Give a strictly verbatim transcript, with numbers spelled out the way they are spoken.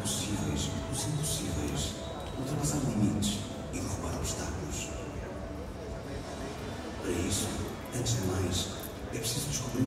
possíveis os impossíveis, ultrapassar limites e derrubar obstáculos. Para isso, antes de mais, é preciso descobrir